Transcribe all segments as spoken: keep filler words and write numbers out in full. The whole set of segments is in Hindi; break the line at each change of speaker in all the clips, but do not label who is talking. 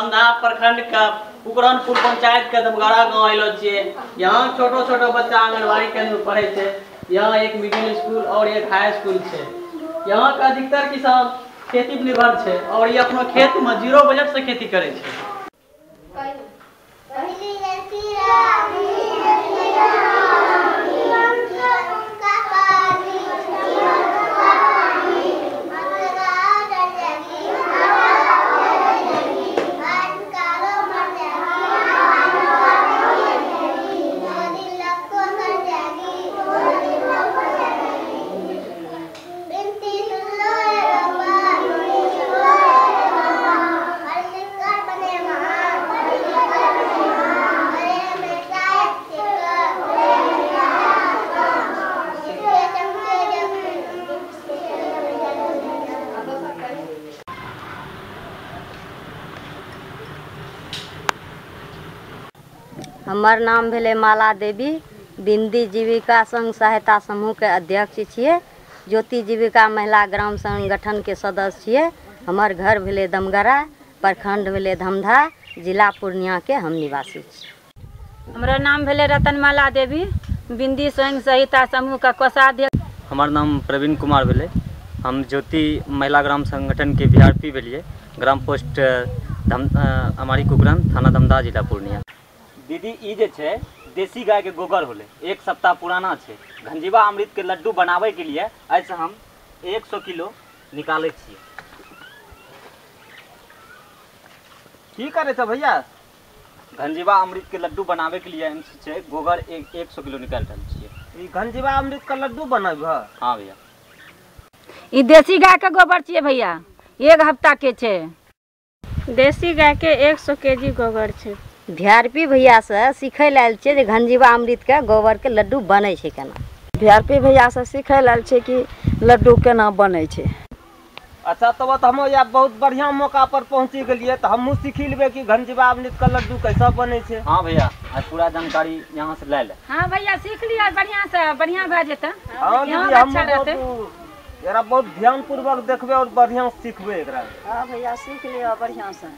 धमधा प्रखंड का कुकरनपुर पंचायत के दमगाड़ा गाँव आइलो छे। यहाँ छोटो छोटो बच्चा आंगनबाड़ी केंद्र पढ़े थे। यहाँ एक मिडिल स्कूल और एक हाई स्कूल है। यहाँ का अधिकतर किसान खेती पर निर्भर है और ये अपना खेत में जीरो बजट से खेती करे छे।
हमार नाम भेले माला देवी, बिंदी जीविका संघ सहायता समूह के अध्यक्ष छिए। ज्योति जीविका महिला ग्राम संगठन के सदस्य छिए। हमार घर भेले दमगाड़ा, प्रखंड भेले धमधा, जिला पूर्णिया के हम निवासी छी।
हमारा नाम भेले रतनमाला देवी, बिंदी संघ सहायता समूह का कोषाध्यक्ष।
हमार नाम प्रवीण कुमार भेले, हम ज्योति महिला ग्राम संगठन के वीआरपी भेलिए। ग्राम पोस्ट धम हमारी कुकरन, थाना धमधा, जिला पूर्णिया।
दीदी ई जे छे देसी गाय के गोबर होले, एक सप्ताह पुराना छे। घंजीवा अमृत के लड्डू बनावे के लिए ऐसे हम एक सौ किलो निकाले छिए।
की करे छ भैया?
घंजीवा अमृत के लड्डू बनावे के लिए हम छे गोबर एक एक सौ किलो निकाल रहल छिए।
ई घंजीवा अमृत का लड्डू बनाब?
हाँ भैया।
ई देसी गाय के गोबर छिए भैया, एक हफ्ता के छे।
देसी गाय के एक सौ केजी गोबर छे।
वीआरपी भैया से सीखे लायल छे जे घंजीवा अमृत के गोबर के लड्डू बने छे केना।
वीआरपी भैया से सीखे लायल छे कि लड्डू केना बने छे।
अच्छा तब तो हम या बहुत बढ़िया मौका पर पहुंची गेलिए, तो हमहू सीख लेबे कि घंजीवा अमृत का लड्डू कैसा बने छे।
हाँ भैया, आज पूरा जानकारी यहाँ से ले ले।
हाँ भैया सीख लिया, बढ़िया से बढ़िया भए जेते।
हाँ दीदी, हम एकरा बहुत ध्यान पूर्वक देखबे और बढ़िया सीखबे एकरा।
हाँ भैया सीख लिया बढ़िया से।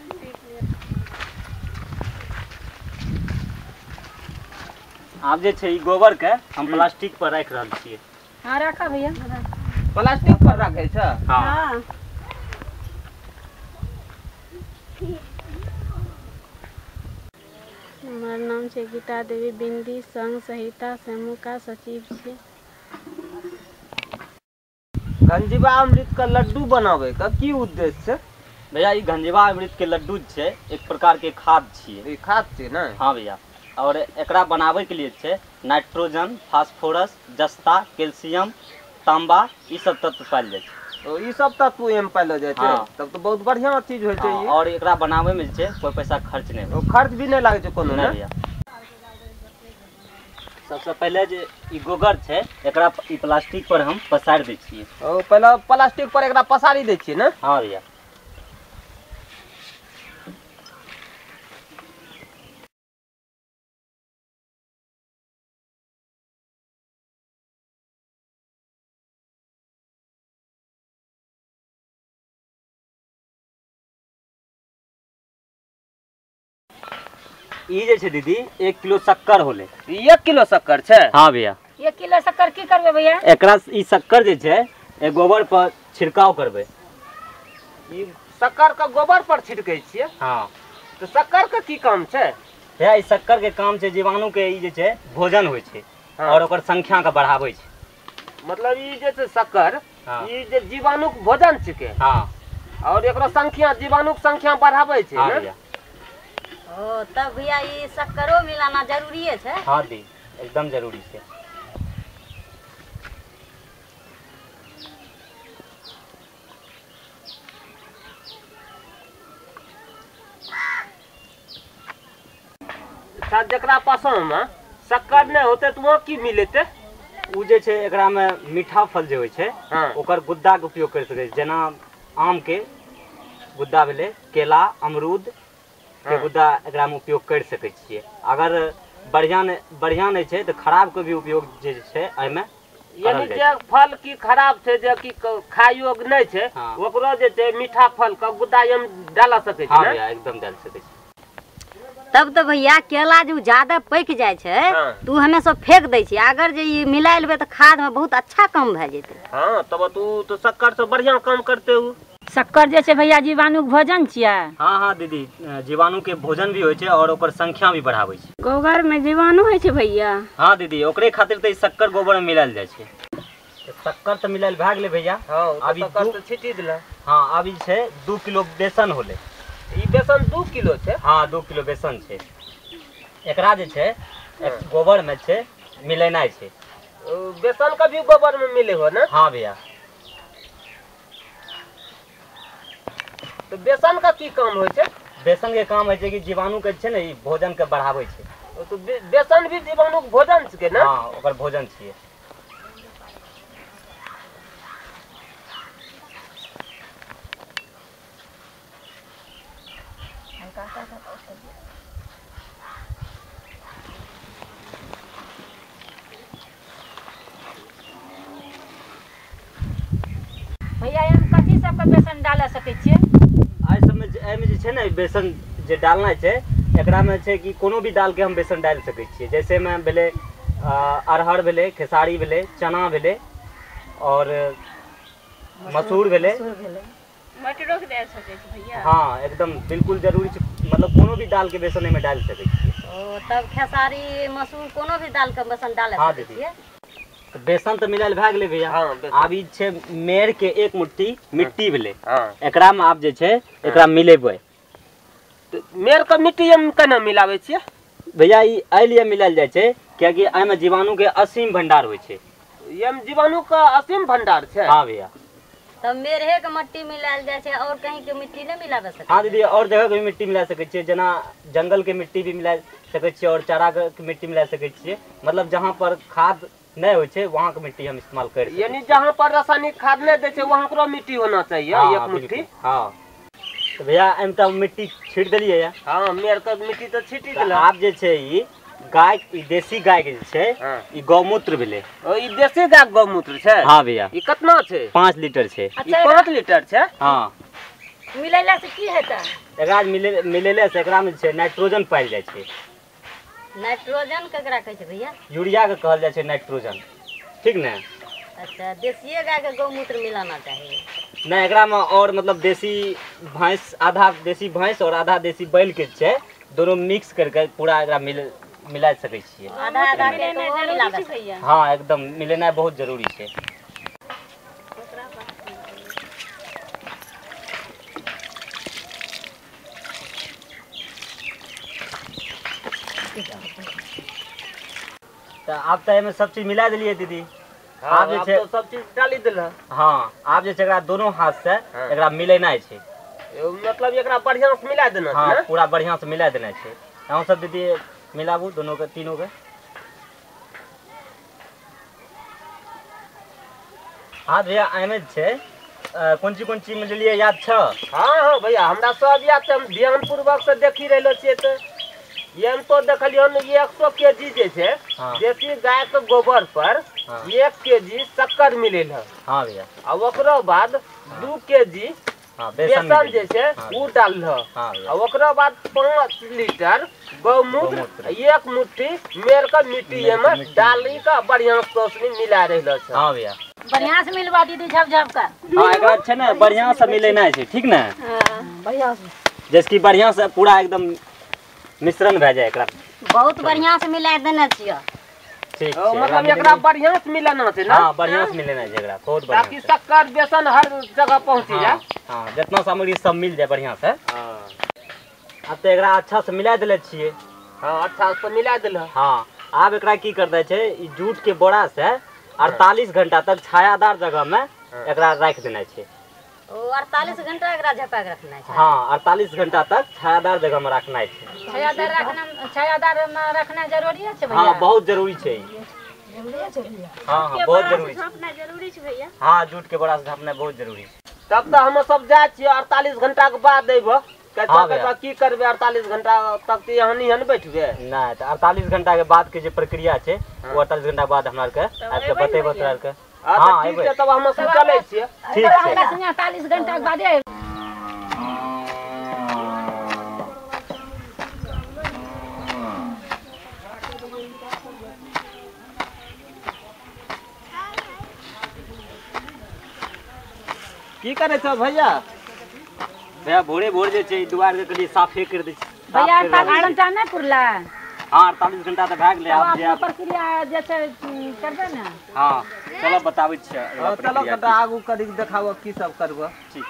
आप जे छे ई गोबर के हम प्लास्टिक पर रख रहल छिए।
हाँ रखा भैया,
प्लास्टिक पर रखे छ।
हाँ
हमार नाम छे गीता देवी, बिंदी संघ सहायता समूह का सचिव छे।
घंजीवा अमृत का लड्डू बनावे का की उद्देश्य छे?
भैया ई घंजीवा अमृत के लड्डू छे एक प्रकार के खाद छिए।
ई खाद छे ना?
हाँ भैया, और एकरा बनावे के लिए छे नाइट्रोजन, फास्फोरस, जस्ता, कैल्शियम, तांबा ई सब तत्व पायल जाय छे।
तो ई सब तत्व एम पायल जाय छे।
हाँ।
तब तो बहुत बढ़िया चीज होय छे।
हाँ, और एकरा बनावे में छे कोई पैसा खर्च नहीं
हो। खर्च भी नहीं लागे छे कोनो ना
भैया। सबसे पहले जे ई गोबर छे एकरा ई प्लास्टिक पर हम पसार दै छिए।
ओ पहले प्लास्टिक पर एकरा पसारी दै छिए ना?
हाँ भैया। ई जे छे दीदी एक किलो शक्कर होले।
एक किलो शक्कर छे?
हाँ भैया।
एक किलो शक्कर की करबे भैया?
एकरा ई शक्कर जे छे ए गोबर पर छिड़काव करबे।
ई शक्कर का गोबर पर छिड़के छिए?
हाँ।
तो शक्कर का की काम छे?
भैया ई शक्कर के काम छे जीवाणु के ई जे छे भोजन होय छे। हाँ। और ओकर संख्या के बढ़ावे छे।
मतलब ई जे छे शक्कर,
हाँ।
ई जे जीवाणु के भोजन छिके।
हाँ।
और एकरो संख्या जीवाणु के संख्या बढ़ावे छे।
हाँ
ना?
भैया।
ओ तब भैया ये शक्करो मिलाना जरूरी है?
हाँ दी, एकदम जरूरी है।
जकरा पसंद में शक्कर नहीं होते तो वहाँ की मिलेते?
उ जे छे एकरा में मीठा फल जे होय छे।
हाँ।
ओकर गुद्दा के उपयोग कर सके, जेना आम के गुद्दा भेले, केला, अमरूद के
हाँ।
गुद्दा एकरा में उपयोग कर सके छिए। अगर बढ़िया नहीं बढ़िया नहीं छे तो खराब के भी उपयोग जे छे एमे
यानी जे फल की खराब छै जे कि खाय योग्य नहीं छै
हाँ।
ओकरो जे छै मीठा फल के गुद्दा एम डाल सकै छै
हाँ
ना?
भैया एकदम डाल सकै छी।
तब तो भैया केला जो ज्यादा पक जाए छै
हाँ।
तू हमें सब फेंक दै छी, अगर जे ई मिला लेबे तो खाद में बहुत अच्छा काम भए जेतै।
हाँ तब तू तो शक्कर से बढ़िया काम करते हो।
शक्कर जे छै भैया जीवाणु के भोजन छियै।
हाँ हाँ दीदी, जीवाणु के भोजन भी होइ छै और ओकर संख्या भी बढ़ाबै छै।
गोबर में जीवाणु होइ छै भैया।
हाँ दीदी, ओकरे खातिर तो शक्कर गोबर में मिलायल जाइ छै। शक्कर तो मिलायल भए गेलै भैया।
हाँ
अभी
शक्कर
दू-
तो छिटी दिला।
हाँ अभी छै दू किलो बेसन होले।
ई बेसन दू किलो छै।
हाँ दू किलो बेसन छै। एकरा जे छै एक गोबर में छै मिलेनाइ छै।
ओ, बेसन का भी गोबर में मिले हो ना?
हाँ भैया।
तो बेसन का की काम होइ छै?
बेसन के काम है छै कि जीवाणु के छै ने ई भोजन के बढ़ाबै छै।
ओ, तो बे- बेसन भी जीवाणु के भोजन छिकै ना?
हाँ ओकर भोजन छियै।
भैया एम कथी सबके बेसन डाल सकै छियै?
एहि सबमे जे- एहिमे जे छै ने बेसन जे डालना छै एकरा में छै कि कोनो भी दाल के हम बेसन डाल सकै छियै। जैसे में भेलै अ, अरहर भेलै, खेसारी भेलै, चना भेलै और मसूर भेलै।
मटरो के दे सकै छै भैया।
हाँ एकदम बिल्कुल जरूरी छै, मतलब कोनो भी दाल के बेसन एहिमे डाल सकै छियै।
ओ तब खेसारी मसूर कोनो भी दाल के बेसन डाल
हाँ
सकै
दीदी।
छियै।
तो बेसन तो मिलायल भए गेलै भैया।
हाँ, बेसन।
आब ई छै मेर के एक मुट्ठी मिट्टी भेलै।
हाँ
एकरा में आब जे छै एकरा मिलेबै।
तो मेर का मिट्टी हम केना मिलाबै छियै?
भैया ई एहि लिए मिलायल जाइ छै कियाकि एहिमे जीवाणु के असीम भंडार होइ छै।
एम जीवाणु का असीम भंडार छै।
हाँ भैया।
तब मेरहे के मिट्टी मिलायल जाइ छै और कहीं के मिट्टी नहीं मिलाबे सकै
हाँ दीदी, और जगह के भी मिट्टी मिला सकै छियै, जेना जंगल के मिट्टी भी मिला सकै छियै और चारा के मिट्टी मिला सकै छियै। मतलब जहाँ पर खाद नहीं होइ छै वहाँ के मिट्टी हम इस्तेमाल कर सकै
यानी जहाँ पर रासायनिक खाद नहीं दे छै वहाँ करो मिट्टी होना चाहिए
हाँ,
एक मुट्ठी।
बिल्कुल। हाँ तो भैया एम तो मिट्टी छीट देलियै या।
हाँ मेर का मिट्टी तो छिटी
तो
दिला।
आब जे छै ई गाय ई देसी गाय के जे छै
हाँ।
ई गौमूत्र भेलै।
ओ, ई देसी गाय के गौमूत्र छै।
हाँ भैया।
ई कितना छै?
पाँच लीटर छै।
ई पाँच लीटर छै।
हाँ
मिलैला से की हेतै?
एकरा मिले मिलेले से एकरा में जे छै नाइट्रोजन पायल जाइ छै।
नाइट्रोजन केकरा कहै छै भैया?
यूरिया के कहल जाइ छै नाइट्रोजन, ठीक ने?
अच्छा देसिए गाय के गौमूत्र मिलाना चाहिए।
नहीं एकरा में और मतलब देसी भैंस, आधा देसी भैंस और आधा देसी बैल के छै दोनों मिक्स करके पूरा एकरा मिल मिला सकै छियै।
आधा आधा के तो वो मिलाबे छै।
भैया
हाँ एकदम मिलेनाइ बहुत जरूरी छै। तो आब तो एहिमे सब चीज मिला देलियै दीदी।
हाँ,
आब जे
आब
छै
तो सब चीज डाली दिला।
हाँ आब जे छै एकरा दोनों हाथ से
हाँ।
एकरा मिलेनाइ छै।
ए, मतलब एकरा बढ़िया से मिला देना
हाँ
छै ना?
पूरा बढ़िया से मिला देना छै। अहूँ सब दीदी मिलाबू दोनों के, तीनों के। हाँ भैया एहिमे छै अ, कोन चीज कोन चीज मिलेलियै याद छ?
हाँ हाँ भैया हमरा सब याद छै। हम ध्यान पूर्वक से देखी रहलो छियै। तो ये तो देखलियो न एक सौ के जी जे छै
हाँ।
देसी गाय के गोबर पर
हाँ।
एक के जी शक्कर मिलेल है।
हाँ भैया।
आ ओकरो बाद दू के जी
हाँ बेसन
बेसन
मिलेलियै।
जे छै
हाँ,
उ डाल है।
हाँ
आ
भैया।
ओकरो बाद पाँच लीटर गौमूत्र
गौमूत्र।
एक मुट्ठी मेर का मिट्टी
मेर का
में
मिट्टी
डाली का बढ़िया से उसमें मिला रहलो छै।
हाँ भैया।
बढ़िया से मिलवा दीदी झप झप का।
हाँ एकरा छै ने बढ़िया से मिलेनाइ छै, ठीक ने?
बढ़िया से
जैसे कि बढ़िया से पूरा एकदम मिश्रण भए जाए एकरा।
बहुत बढ़िया से मिला देने छियै।
ठीक
ओ,
छै।
मतलब एकरा बढ़िया से मिलाना छै ना?
हाँ बढ़िया से मिलेनाइ छै एकरा, बहुत बढ़िया
ताकि
से।
शक्कर बेसन हर जगह पहुंची जाए।
हाँ, हाँ जितना सामग्री सब मिल जाए बढ़िया से।
हाँ
अब तो एकरा अच्छा से मिला देले छियै।
हाँ अच्छा से मिला दिला।
हाँ आब एकरा की करते छै ई जूट के बोरा से अड़तालीस घंटा तक छायादार जगह में एकरा रख देना छै।
ओ अड़तालीस घंटा एकरा झपा के रखना छै।
हाँ अड़तालीस घंटा तक छायादार जगह में रखना छै।
छायादार रखना छायादार में रखना जरूरी है भैया?
हाँ बहुत जरूरी छै ई। हाँ हाँ बहुत जरूरी छै।
झाँपना जरूरी छै भैया।
हाँ जूट के बोरा से ढापना बहुत जरूरी छै।
तब तो हम सब जाए छियै अड़तालीस घंटा के बाद अयबो कैसा
हाँ
कैसा
भैया।
की करबे अड़तालीस घंटा तक तो यहाँ नहीं बैठबे
नहीं तो अड़तालीस घंटा के बाद के जो प्रक्रिया है वो अड़तालीस घंटा बाद हमरा के आके बतेबो तोरा के।
अच्छा
हाँ
ठीक
अयबै
है तब हम सब चले छियै
ठीक छै।
अड़तालीस घंटा के बादे
की करे छौ भैया?
भैया भोरे भोर जे छै दुआर के कनी साफे कर दै छी।
भैया अड़तालीस घंटा नहीं पुरला
हाँ अड़तालीस घंटा तो भए गेलै। आब जे
अपना प्रक्रिया जे छै करबै ने।
हाँ चलो बताबै छियै अगला
हाँ, चलो
प्रक्रिया
कटा आगू करी देखाओ की सब करबो।
ठीक।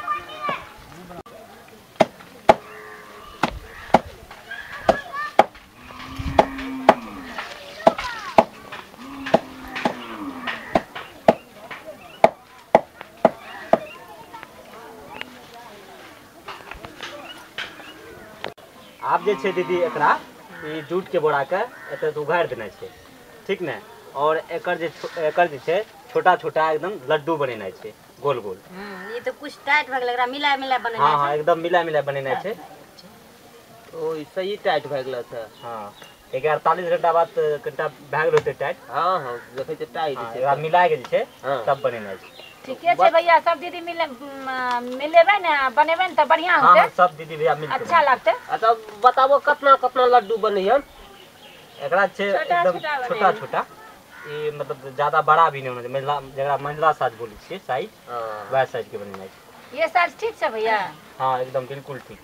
आब जे छै दीदी एकरा ई जूट के बोरा के एतऽ से उघाड़ि देना छै, ठीक ने। और एकर जे छो- एकर जे छै छोटा छोटा एकदम लड्डू बनेनाइ छै गोल गोल।
ये तो कुछ टाइट भए गेल, एकरा मिला मिला
हाँ
बनेनाइ
हाँ
छै।
एकदम मिला मिला बनेनाइ छै।
ओ ई सही टाइट भए गेल छै।
हाँ एक अड़तालीस घंटा बाद कनिटा भए गेल होतै टाइट।
हाँ हाँ देखे छै टाइट
हाँ,
छै।
एकरा मिला के जे छै
हाँ।
तब बनेनाइ छै।
ठीके छै भैया, सब दीदी मिले मिलेबै ने बनेबै ने तऽ बढ़िया
हाँ
होतै,
हाँ सब दीदी भैया मिल
अच्छा लगतै।
अच्छा बताबो कितना कितना लड्डू बनैयन?
एकरा छै
छोटा
एकदम
छोटा बनेनाइ।
छोटा छोटा, ई मतलब ज्यादा बड़ा भी नहीं होना चाहिए। महिला जरा महिला साइज बोलै छियै साइज,
हाँ।
वएह साइज के बनेनाइ छै।
ये साइज ठीक छै भैया?
हाँ एकदम बिल्कुल ठीक।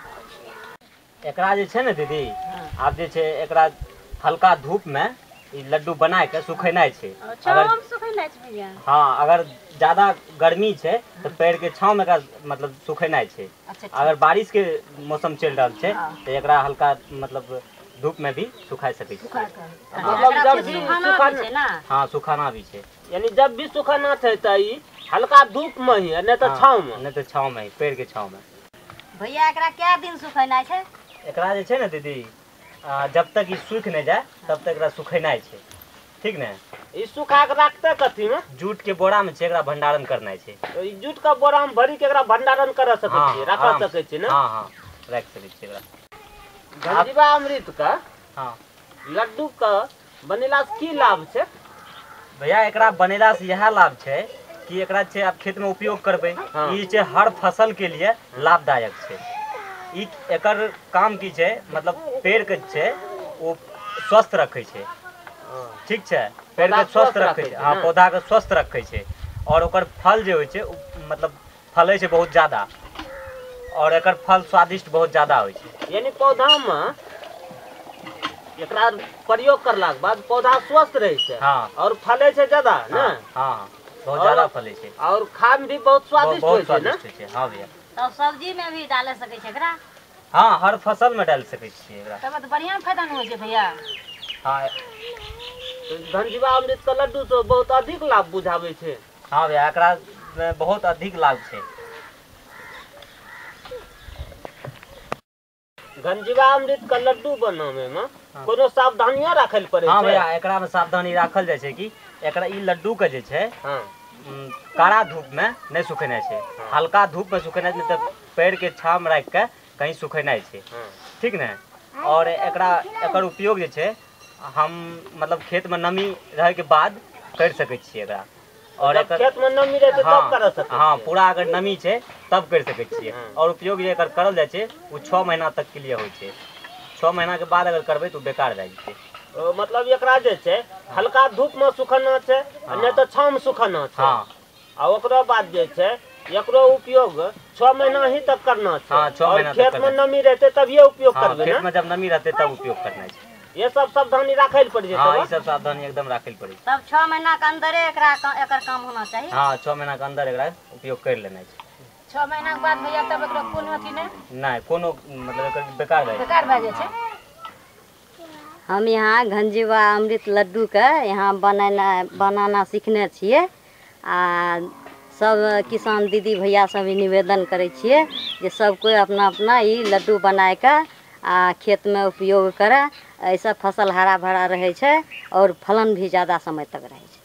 एकरा जे छै ने दीदी आब जे छै एकरा हल्का धूप में ई लड्डू बना के सुखेनाइ छै। अगर
सुखेनाइ छै भैया?
हाँ अगर ज्यादा गर्मी छै तो पेड़ के छाँव में एकरा मतलब सुखेनाइ छै।
अच्छा
अगर बारिश के मौसम चल रहल छै तो एकरा हल्का मतलब धूप में भी सुखा सकै छै।
मतलब
एकरा
जब
कुछ
भी
सुखाना
सुखा
भी छै ना।
हाँ सुखाना भी छै।
यानी जब भी सुखाना छै त ई हल्का धूप में ही नहीं तो छाँव में।
नहीं तो छाँव में, पेड़ के छाँव में।
भैया एकरा क्या दिन सुखेनाइ छै?
एकरा जे छै ने दीदी आ, जब तक ई सूख नहीं जाए तब तक एकरा सुखेनाइ छै, ठीक ने।
ई सुखा के रखते कथी में?
जूट के बोरा में छै एकरा भंडारण करनाइ छै।
तो ई जूट का बोरा में भरी के एकरा भंडारण कर सकै
हाँ,
छी, रख
आराम
सकै छी ना।
हाँ हाँ रख सकै छी एकरा।
गंजीबा अमृत का
हाँ
लड्डू का बनेला से की लाभ छै?
भैया एकरा बनेला से यह लाभ छै कि एकरा छै आप खेत में उपयोग करबै,
हाँ।
ई छै हर फसल के लिए लाभदायक छै। ई एकर काम की छै मतलब पेड़ के छै वो स्वस्थ रखै छै, ठीक छै। पेड़
पौधा
के स्वस्थ
स्वस्थ
रखै
रखै
छै,
छै
हाँ
ने?
पौधा के स्वस्थ रखै छै। और ओकर फल जे होइ छै उ मतलब फलै छै बहुत ज्यादा, और एकर फल स्वादिष्ट बहुत ज्यादा होइ छै।
यानी पौधा में एकरा प्रयोग करला के बाद पौधा स्वस्थ रहे छै।
हाँ।
और फले छै ज्यादा ना।
हाँ हाँ बहुत
और-
ज्यादा फलै छै,
और खाय में भी बहुत स्वादिष्ट
बहुत
होइ छै ना।
स्वादिष्ट होइ छै। हाँ भैया
तब सब्जी में भी डाले सकै छै एकरा?
हाँ हर फसल में डाल सकै छियै एकरा।
तब तऽ बढ़िया फायदा न होइ छै भैया।
हाँ
धनजीवा अमृत का लड्डू तो बहुत अधिक लाभ बुझावे छै।
हाँ भैया एकरा में बहुत अधिक लाभ छै।
गंजीवा अमृत का लड्डू बनावे में कोनो सावधानियां राखे ले पड़े
हाँ
छै।
भैया एकरा में सावधानी राखल जाइ छै कि एकरा ई लड्डू के जे छै
हाँ।
उम, कड़ा धूप में नहीं सुखेनाइ छै, हल्का धूप में सुखेनाइ छै, मतलब पेड़ के छाँव में राख के कहीं सुखेनाइ छै,
हाँ।
ठीक ने। और एकरा एकर उपयोग जे छै हम मतलब खेत में नमी रहे के बाद कर सकै छियै एकरा। और
जब
एकर
खेत में नमी रहते तब कर सकै
हाँ
छियै।
पूरा अगर नमी छै तब कर सकै छियै।
हाँ।
और उपयोग जे एकर करल जाइ छै वो छः महीना तक के लिए होइ छै। छः महीना के बाद अगर करबै तो बेकार भए जेतै।
ओ, मतलब एकरा जे छै हल्का धूप में सुखाना छै,
हाँ।
नहीं तो छाँव में सुखाना छै।
हाँ
आ ओकरा बाद जे छै एकरो उपयोग छह महीना ही तक करना छै।
हाँ, छह
और
महीना तक
खेत में
करना
नमी रहते तभिए उपयोग
हाँ
करबे
खेत
ना।
में जब नमी रहतै तब उपयोग करना छै।
ये सब सावधानी राखे ले पड़
हाँ
जेतै।
ई सब सावधानी एकदम राखे ले पड़ी।
तब छह महीना के अंदरे एकरा का- एकर काम होना चाहिए।
हाँ छः महीना के अंदर एकरा उपयोग कर लेना छै।
छः महीना के बाद भैया तब एकरा कोनो अथी नहीं
नहीं कोनो मतलब एकर बेकार भए जेतै।
बेकार भए जाइ छै।
हम यहाँ गंजीवा अमृत लड्डू के यहाँ बनाना बनाना सीखने छियै। आ सब किसान दीदी भैया सब ई निवेदन करै छियै जे सब कोई अपना अपना ई लड्डू बनाए के आ खेत में उपयोग करे। ऐसा फसल हरा भरा रहे छै और फलन भी ज़्यादा समय तक रहे छै।